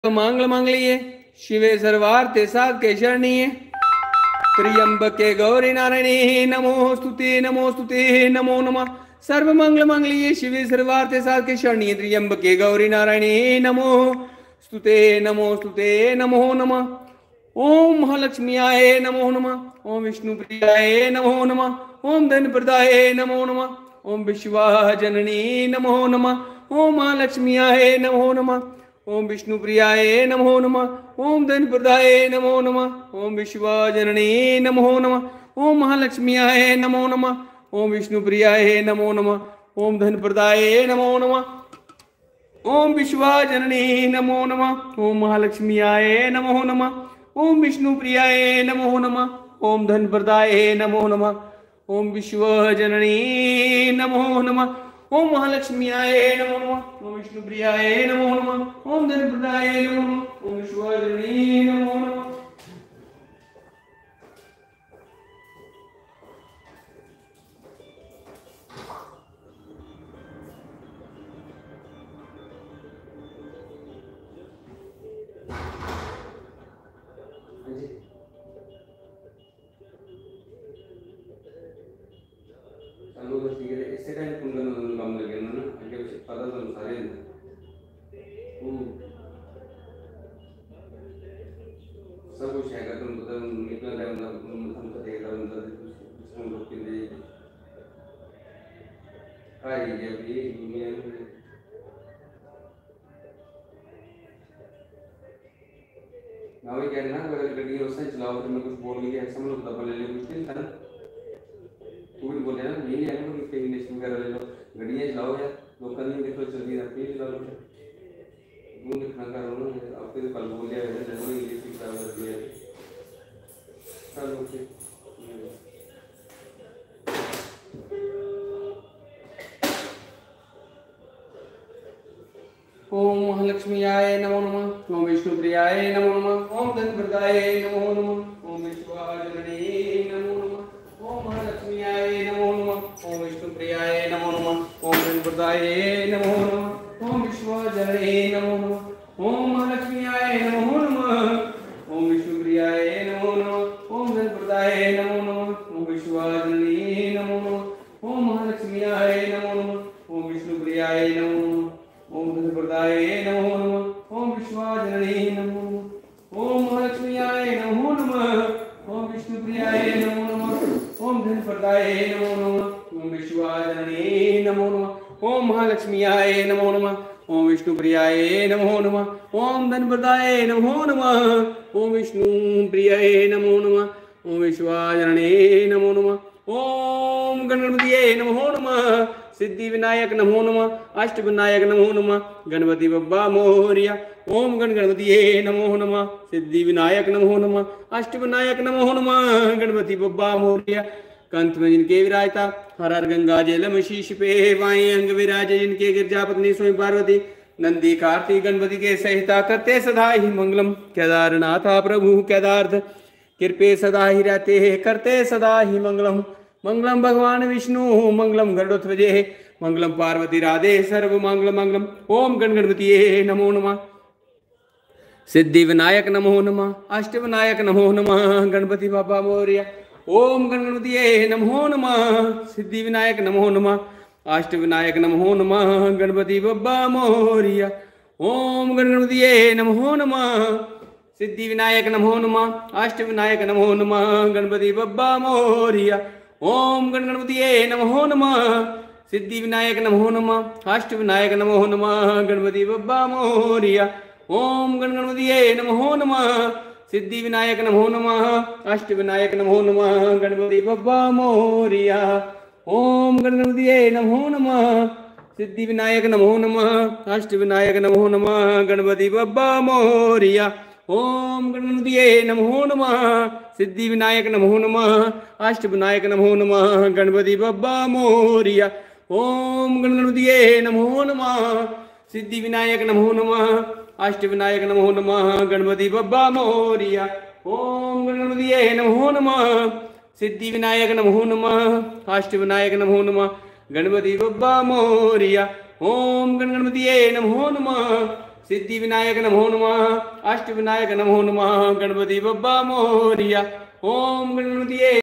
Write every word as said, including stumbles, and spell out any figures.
मंगल मंगलिये शिवे सर्वार्थे साधके शरणिये त्र्यंबके गौरी नारायणी नमोस्तुते नमोस्तुते नमो नमः। सर्व मंगल मंगलिये शिवे सर्वार्थे साधके शरणिये त्र्यंबके गौरी नारायणी नमोस्तुते नमोस्तुते नमो नमः। ओम महालक्ष्मीयाय नमो नमः। ओम विष्णुप्रियाय नमो नमः। ओम धनप्रदाय नमो नमः। ओम विश्वाजननी नमो नमः। ओम महालक्ष्मीयाय नमो नमः। ओम विष्णुप्रियाय नमो नमः। ओम धनप्रदाय नमो नमः। ओम विश्वाजननी नमो नमः। ओम महालक्ष्मीयाय नमो नमः। ओम विष्णुप्रियाय नमो नमः। ओम धनप्रदाय नमो नमः। ओम विश्वाजननी नमो नमः। ओम महालक्ष्मीयाय नमो नमः। ओम विष्णुप्रियाय नमो नमः। ओम धनप्रदाय नमो नमः। ओम विश्वजननी नमो नमः। ओम महालक्ष्मीयाय नमो नमः। ओम विष्णुप्रियाय नमो नमः। ओम धनप्रदाय नमो नमः। ओम विश्वजननी नमो नमः। इससे टाइम कुंडन काम लगे ना ना आगे पता तो सारे सब कुछ है तुम तो इतना टाइम ना हम तो देख रहा हूँ तो हम लोग के लिए काय ये अभी दुनिया में ना वही कहना अगर गड्डी उससे चलाओ तो मैं कुछ बोल नहीं है सब लोग दबा ले ले मुश्किल था ना तू भी बोले ना ये नहीं है ना कि इंग्लिश वगैरह ले लो गड्डियाँ चलाओ यार लोकल नहीं देखो चलती रहती है चला लो वो लिखना करो ना आप फिर कल बोल दिया है जरूर इंग्लिश की खराब करती है चल ओके। ओम महालक्ष्मीयाय नमो नमः। ओम विष्णुप्रियाय नमो नमः। ओम धनप्रदाय नमो नमः। ओम विश्वाजननी नमो नमः। ओम महालक्ष्मीयाय नमो नमः। ओम विष्णुप्रियाय नमो नमः। ओम धनप्रदाय नमो नमः। ओम विश्वजननी नमो नमः। ओम महालक्ष्मीयाय नमो नमः। ओम विष्णुप्रियाय नमो नमः। ओम धनप्रदाय नमो नमः। ओम विश्वजननी नमो नमः। ओम महालक्ष्मीयाय नमो नमः। ओम विष्णुप्रियाय नमो नमः। ओम धनप्रदाय नमो नमः। ओम विश्वाजननी नमो नमः। ओम महालक्ष्मीयाय नमो नमः। ओम विष्णुप्रियाय नमो नमः। ओम धनप्रदाय नमो नमः। ओम विश्वाजननी नमो नमः। ओम महालक्ष्मीयाय नमो नमः। ओम विष्णुप्रियाय नमो नमः। ओम धनप्रदाय नमो नमः। ओम विष्णुप्रियाय नमो नमः। ओम विश्वाजननी नमो नमः। ओम गणपतिये नमो नमः। सिद्धि विनायक नमो नमः। अष्ट विनायक नमो नमः। गणपति बप्पा मोरया। ओम गण गणपतिये नमो नमः। सिद्धि विनायक नमो नमः। अष्ट विनायक नमो नमः। गणपति बप्पा मोरया। कंठ में जिनके विराजता हर हर गंगा जलम शीश पे वाएं अंग विराजे जिनके गिरजा पत्नी स्वयं पार्वती नंदी कार्तिक गणपति के सहिता करते सदा ही मंगलम। केदारनाथा प्रभु केदार्थ कृपे सदा ही रहते करते सदा ही मंगलम। मंगलम भगवान विष्णु मंगलम गरुड़ध्वजे मंगलम पार्वती राधे सर्व मंगल मंगलम। ओम गण गणपतिये नमो नमः। सिद्धि विनायक नमो नमः। अष्ट विनायक नमो नमः। गणपति बाबा मोरया। ओम गण गणपतिये नमो नमः। सिद्धि विनायक नमो नमः। अष्ट विनायक नमो नमः। गणपति बाबा मोरया। ओम गण गणपतिये नमो नमः। सिद्धि विनायक नमो नमः। अष्ट विनायक नमो नमः। गणपति बाबा मोरया। ओम गण गणपतिये नमो नमः। सिद्धि विनायक नमो नमः। अष्ट विनायक नमो नमः। गणपति बप्पा मोरया। ओम गण गणपतिये नमो नमः। सिद्धि विनायक नमो नमः। अष्ट विनायक नमो नमः। गणपति बप्पा मोरया। ओम गण गणपतिये नमो नमः। सिद्धि विनायक नमो नमः। अष्ट विनायक नमो नमः। गणपति बप्पा मोरया। ओम गण गणपतिये नमो नमः। सिद्धि विनायक नमो नमः। अष्ट विनायक नमो नमः। गणपति बप्पा मोरया। ओम गण गणपतिये नमो नमः। सिद्धि विनायक नमो नमः। अष्ट विनायक नमो नमः। गणपति बप्पा मोरया। ओम गण गणपतिये नमो नमः। सिद्धि विनायक नमो नमः। अष्ट विनायक नमो नमः। गणपति बप्पा मोरया। ओम गण गणपतिये नमो नमः। सिद्धि विनायक नमो नमः, अष्ट विनायक नमो नमः, गणपति बप्पा मोरिया। ओम गणपति